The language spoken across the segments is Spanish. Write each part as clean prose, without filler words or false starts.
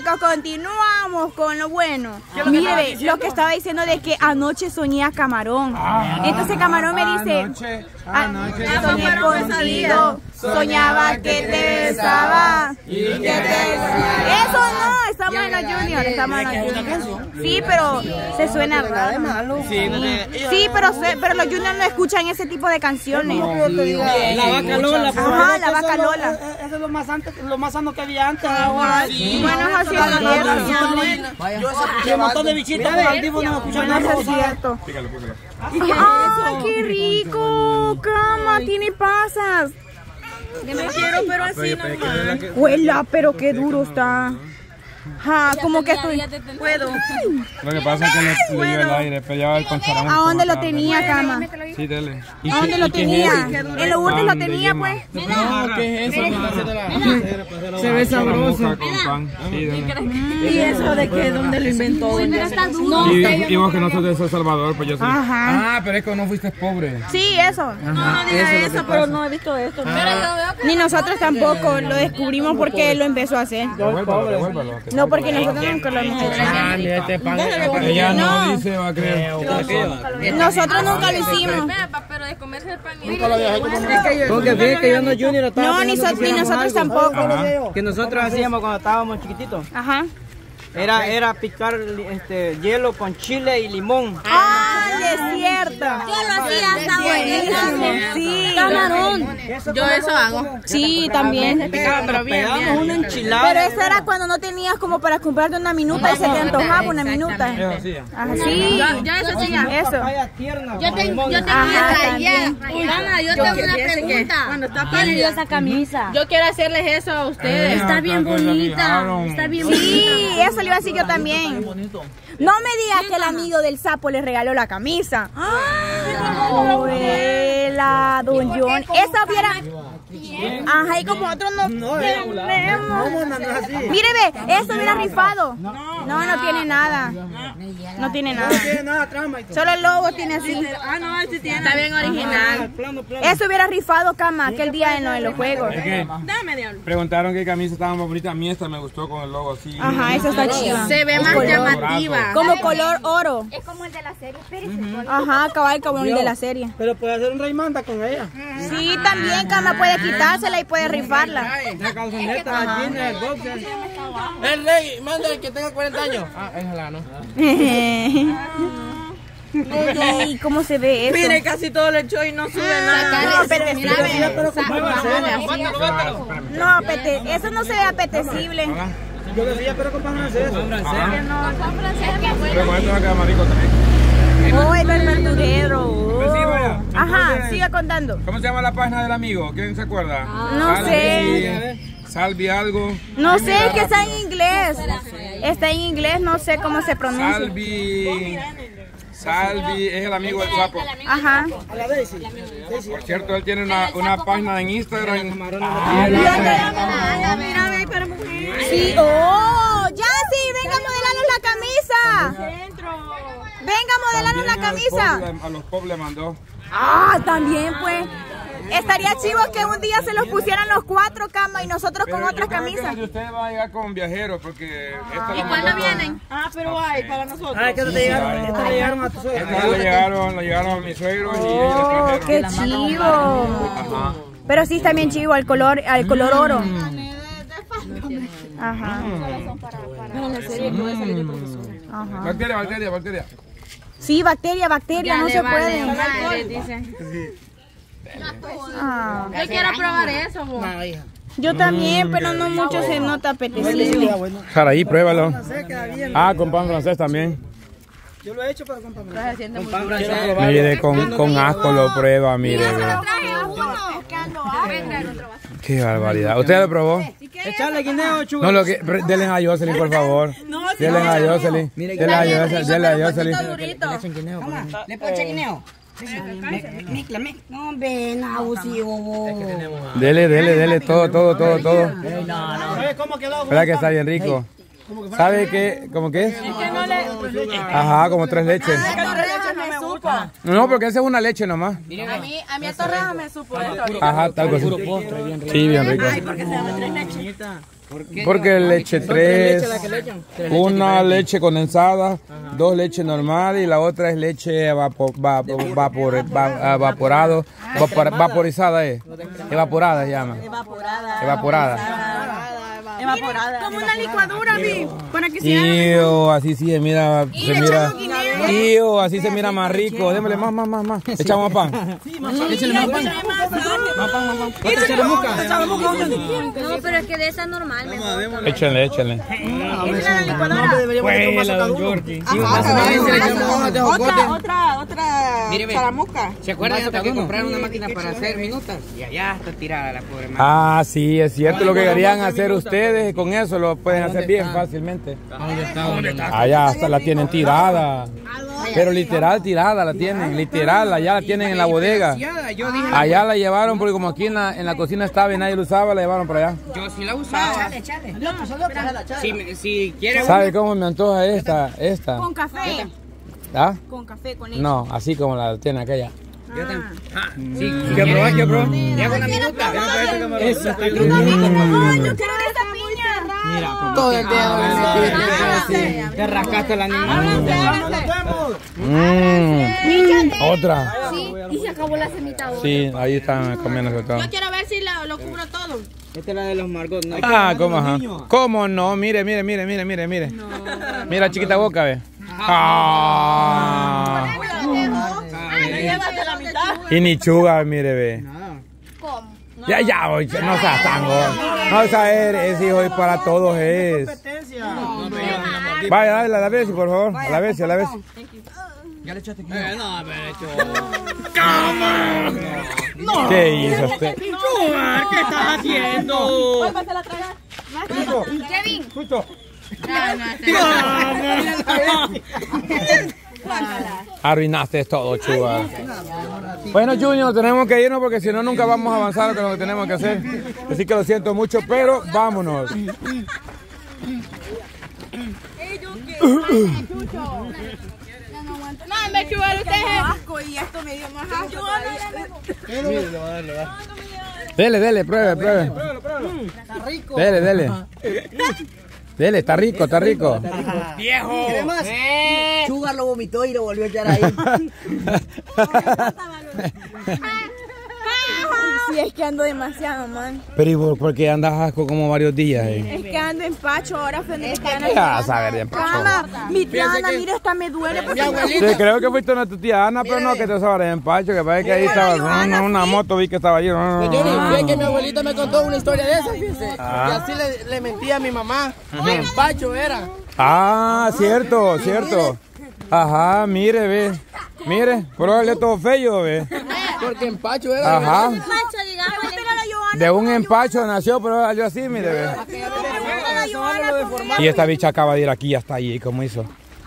chicos, continuamos con lo bueno. Mire, lo que estaba diciendo de que anoche soñé a Camarón. Entonces Camarón me dice, anoche soñé contigo, soñaba que te besaba y que te... Eso no, estamos en los Junior, estamos en los Junior. Sí, pero se suena raro. Sí, pero los Junior no escuchan ese tipo de canciones. La Vaca Lola. Ajá, la Vaca Lola. Eso es lo más sano que había antes. Bueno, así es Y un montón de bichitos con audífonos escuchan nada. es cierto. ¡Ay, qué rico! ¡Cama! Tiene pasas. Yo quiero, pero así nomás. Huela, pero qué duro está. Como que estoy... Puedo. Lo que pasa es que le dio el aire, pero ya el concharón. ¿A dónde lo tenía, Cama? Sí, dele. ¿A dónde lo tenía? En los urdes lo tenía, pues. No, ¿qué es eso? Se ve sabroso. ¿Y eso de qué? ¿Dónde lo inventó? Y vos que no sos de El Salvador, pues yo soy. Ajá. Pero es que no fuiste pobre. Sí, eso. No diga eso, pero no he visto esto. Ni nosotros tampoco lo descubrimos porque él lo empezó a hacer. Devuélvalo. No, porque nosotros nunca lo hemos hecho. Ella no dice, va a creer. Nosotros nunca lo hicimos. Pero de comerse el pan. Porque fíjate que yo no Junior No, ni nosotros tampoco. Que nosotros hacíamos cuando estábamos chiquititos. Ajá. Era picar hielo con chile y limón. ¡Ay, es cierto! Yo lo hacía, está buenísimo. Sí. Camarón. Yo eso hago. Sí, también. Pegamos una enchilada. Pero eso era cuando no tenías como para comprarte una minuta y se te antojaba una minuta. Ajá, sí. Yo eso hacía. Eso. Yo tengo una pregunta. Cuando está pálida esa camisa. Yo quiero hacerles eso a ustedes. Está bien bonita. Está bien bonita. Sí, eso le iba a decir yo también. No me digas que el amigo del sapo le regaló la camisa. Abuela, don John. Esa hubiera... Ajá, y como otros no tenemos. Mire, ve, eso hubiera rifado. No tiene nada. No tiene nada. Solo el logo tiene así. No, sí tiene. Está bien original. Eso hubiera rifado, Cama, aquel día en los juegos. Dame, diablo. Preguntaron qué camisa estaba más bonita. A mí esta me gustó con el logo así. Ajá, esa está chida. Se ve más llamativa. Como color oro. Es como el de la serie. Ajá, cabal, como el de la serie. Pero puede hacer un Raymanda con ella. Sí, también, Cama, puede quitársela y puede rifarla. La calzoneta, la jeans, el boxer. El rey, manda el que tenga 40 años. Es la no. ¿Y cómo se ve eso? Mire, casi todo lo echó y no sube nada. No, eso no se ve apetecible. Yo decía, pero con pan francés. Pero con esto va a quedar marico también. Oh, el verdurero. Pues sí, vaya. Ajá, siga contando. ¿Cómo se llama la página del amigo? ¿Quién se acuerda? No sé. Salvi algo. No sé, que está en inglés. Está en inglés, no sé cómo se pronuncia. Salvi es el amigo del sapo. Ajá. Por cierto, él tiene una página en Instagram. Sí, oh, ya sí, venga a modelarnos la camisa. Venga a modelarnos la camisa. A los pop le mandó. Ah, también pues. Estaría chivo que un día se los pusieran los 4, Cama, y nosotros con otras camisas. Ustedes van a llegar con viajeros porque... ¿Y cuándo vienen? Pero hay para nosotros. ¿Qué te llegaron a tu suegro? Le llegaron a mis suegros y ellos Oh, qué chivo. Pero sí está bien chivo, al color oro. Ajá. Ajá. Bacteria. Sí, bacteria, no se puede. Yo quiero probar eso, vos. Yo también, pero no mucho se nota apetecible. Jaraí, pruébalo. Con pan francés también. Yo lo he hecho, pero con pan francés. Mire, con asco lo prueba, mire. Qué barbaridad. ¿Usted lo probó? Echarle guineo, chuga. No, denle a Jocelyn, por favor. Denle a Jocelyn. Denle a Jocelyn. ¿Le puedo echar guineo? No, ven, abusivo. Dele, todo. ¿Cómo quedó? ¿Verdad que está bien rico? ¿Sabe qué? ¿Cómo que es? Ajá, como 3 leches. supo. No, porque esa es una leche nomás. A mí a Torreja me supo esto ahorita. Ajá, tal cosa. Sí, bien rico. Ay, ¿por qué se llama 3 leches? Porque leche 3, una leche condensada, 2 leches normales y la otra es leche vaporizada, evaporada se llama. Evaporada. Como una licuadura, vi, para que Tío, así sí se mira, tío, así se mira más rico. Démosle más. Echamos más pan. Échale más pan. Más pan. No, pero es que de esa es normal. Échenle. Otra charamusca. ¿Se acuerdan que compraron una máquina para hacer minutas? Y allá está tirada la pobre máquina. Ah, sí, es cierto lo que querían hacer ustedes. Con eso lo pueden hacer bien fácilmente. Allá hasta la tienen tirada. Pero literal tirada la tienen. Literal, allá la tienen en la bodega. Allá la llevaron porque como aquí en la cocina estaba y nadie la usaba, la llevaron para allá. Yo sí la usaba. Si quieres. ¿Sabe cómo me antoja esta? Con café. ¿Ah? Con café, con leche. No, así como la tiene aquella. Sí, ¿qué probar? Ya con la minuta. Esa está yo quiero de esta piña. Mira, todo el dedo. Te rascaste la niña. Otra. Sí, y se acabó la semita. Sí, ahí están comiendo todo. Yo quiero ver si lo cubro todo. Esta es la de los Margot, ¿no? Ah, ¿cómo? Ajá. ¿Cómo no? Mire. Mira, chiquita boca, ve. Y ni chuga, mire, ve. ¿Cómo? Ya, no seas tan gordo. No sabes, es hijo y para todos es. Vaya, dale a la vez, por favor. A la vez. Ya le echaste aquí. No, me he hecho. ¿Qué hizo usted? ¿Qué estás haciendo? Vuélvasela a tragar. Kevin. Arruinaste todo, chuga. Bueno, Junior, tenemos que irnos porque si no nunca vamos a avanzar con lo que tenemos que hacer. Así que lo siento mucho, pero vámonos. No, me chubaron ustedes. Asco y esto me dio más asco. Dele, pruebe. Está rico. Dele. Dele, está rico. ¡Viejo! Sugar lo vomitó y lo volvió a echar ahí. Sí, es que ando demasiado, man. Pero ¿y por qué andas asco como varios días? Es que ando en pacho ahora frente a mi Ya saber de empacho. Mi tía Ana, mira, esta me duele. Sí, creo que fuiste una tu tía Ana, pero no que te sabes de empacho, que parece que ahí estaba una moto, vi que estaba allí. Fíjate que mi abuelita me contó una historia de esa, fíjese. Y así le mentía a mi mamá. Empacho era. Ah, cierto. Ajá, mire, pruébale todo feo, ve. Porque empacho era. Ajá. De un empacho nació, pero yo así, mire, ve. Y esta bicha acaba de ir aquí hasta allí, ¿cómo hizo?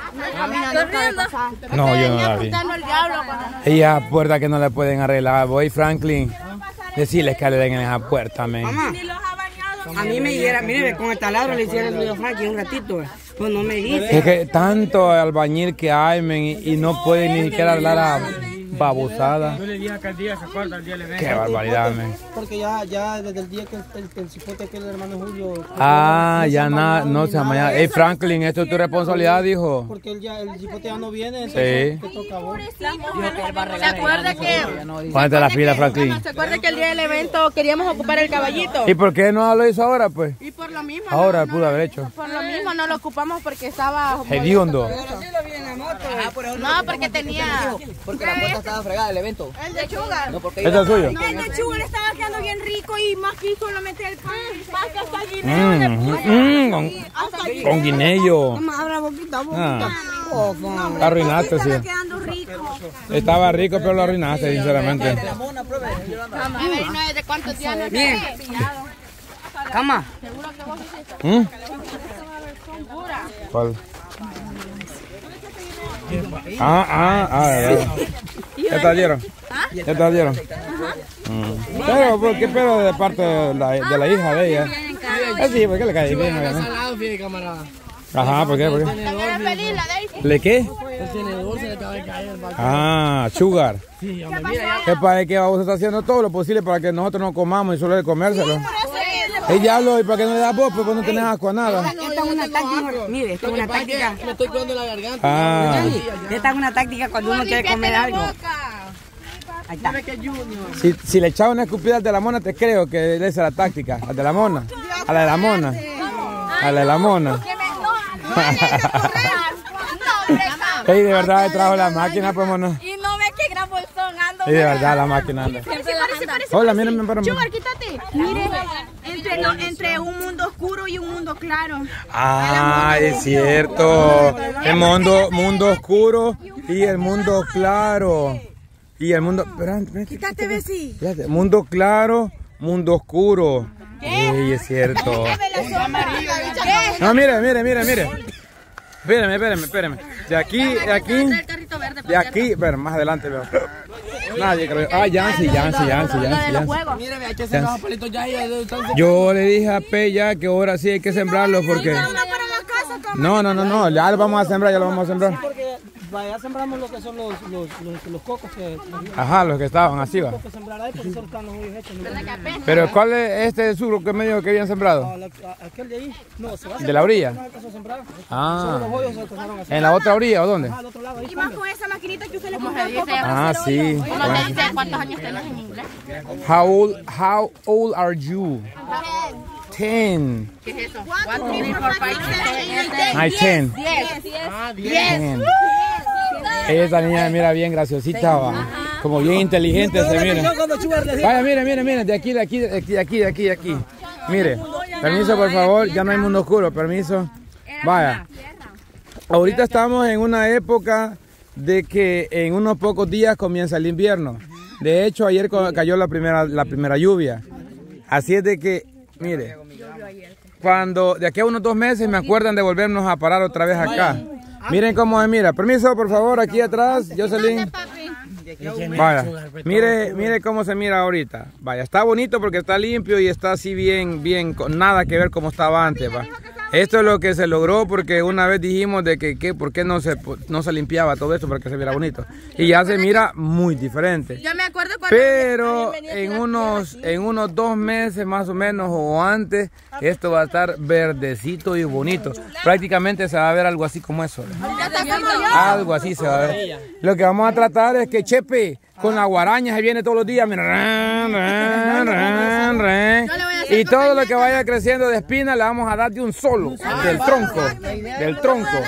No, yo no la vi. Ella puerta que no le pueden arreglar. Voy, Franklin. Decirles que le den en esa puerta, men. A mí me dijera, mire, con el taladro le hicieron el Frankie un ratito. Pues no me dice. Es que tanto albañil que hay, men, y no pueden ni siquiera hablar a babosada. Yo le dije que al día se corta, al día le ven. Qué barbaridad, men. Porque ya desde el día que el cipote aquel hermano Julio. Ah, ya nada, no se llama. Hey, Franklin, esto es tu responsabilidad, dijo. Porque el cipote ya no viene. Sí. ¿Se acuerda que? Póngate la fila, Franklin. ¿Se acuerda que el día del evento queríamos ocupar el caballito? ¿Y por qué no lo hizo ahora, pues? Y por lo mismo. Ahora pudo haber hecho. Por lo mismo no lo ocupamos porque estaba. Hediondo. No, porque tenía. Porque la puerta estaba fregada del evento. El de Sugar. No, porque ¿Este es suyo? El de Sugar estaba quedando bien rico y más quiso lo meter el pan. Pasa hasta guineo. Con guineo. Abra boquita. Arruinaste, sí. Estaba quedando rico. Estaba rico, pero lo arruinaste, sinceramente. A ver, no es de cuántos días no Bien. Cama. Seguro que vos hiciste. ¿Cuál? ¿verdad? ¿Ya te dieron? Pero, ¿por qué pedo de parte de la hija de ella? Sí, porque le cae bien, obviamente. Salado, fíjate, camarada. Ajá, ¿por qué? ¿Por qué? También es feliz la Daisy. ¿Le qué? El tenedor se le acaba de caer. Ah, sugar. Sí, hombre, mira ya. Es para que vamos a estar haciendo todo lo posible para que nosotros no comamos y solo de comérselo. Y ya lo, ¿y para qué no le das vos? Pues no tenés asco a nada. Esta es una táctica, mire, esta es una táctica. Me estoy cuidando la garganta. Ah. Esta es una táctica cuando uno quiere comer algo. Ahí está. Si le echaba una escupida al de la mona, te creo que esa es la táctica. Al de la mona. A la de la mona. A la de la mona. Ey, de verdad he trajo la máquina, pues mono. Y no ves qué gran bolsón ando. Y de verdad la máquina anda. Hola, mírenme para mí. Sugar, quítate. Mire, entre un mundo oscuro y un mundo claro. Ah, es cierto. El mundo oscuro y el mundo claro. Y el mundo... Quítate, Bessie. Mundo claro, mundo oscuro. Ey, es cierto. No, mire. Espérame. De aquí. Pero más adelante veo. Nadie creo. Ah, Yancy. Mire, hay que hacer los palitos ya. Yo le dije a P ya que ahora sí hay que sembrarlos porque... No, ya lo vamos a sembrar, Porque ya sembramos lo que son los cocos que... Ajá, los que estaban así, va. Que sembrar ahí porque solo están los hoyos hechos. Pero ¿cuál es este sur que me dijo que habían sembrado? Aquel de ahí, no, se va a ¿De la orilla? no alcanzó a sembrar. Ah. Solo los hoyos se alcanzaron a sembrar. ¿En la otra orilla o dónde? Al otro lado ahí. Y más con esa maquinita que usted le puso el coco. Ah, sí. Uno te dice cuántos años tenés en inglés. How old are you? 10. ¿Qué es eso? 1, 2, 3, 4, 5, 6, 7, Ay, 10. 10. Esta niña mira bien graciosita, va. Como bien inteligente se mira. Vaya, mire, de aquí. Mire, permiso por favor, ya no hay mundo oscuro, permiso. Vaya. Ahorita estamos en una época de que en unos pocos días comienza el invierno. De hecho, ayer cayó la primera lluvia. Así es de que, mire, cuando de aquí a unos 2 meses me acuerdan de volvernos a parar otra vez acá. Miren cómo se mira. Permiso, por favor, aquí atrás, Jocelyn. Vaya, mire cómo se mira ahorita. Vaya, está bonito porque está limpio y está así bien, con nada que ver como estaba antes, va. Esto es lo que se logró porque una vez dijimos de que por qué no se limpiaba todo esto para que se viera bonito. Y ya se mira muy diferente. Yo me acuerdo cuando... Pero en unos 2 meses más o menos o antes, esto va a estar verdecito y bonito. Prácticamente se va a ver algo así como eso. Algo así se va a ver. Lo que vamos a tratar es que Chepe con la guaraña se viene todos los días. Y todo lo que vaya creciendo de espina le vamos a dar de un solo, del tronco.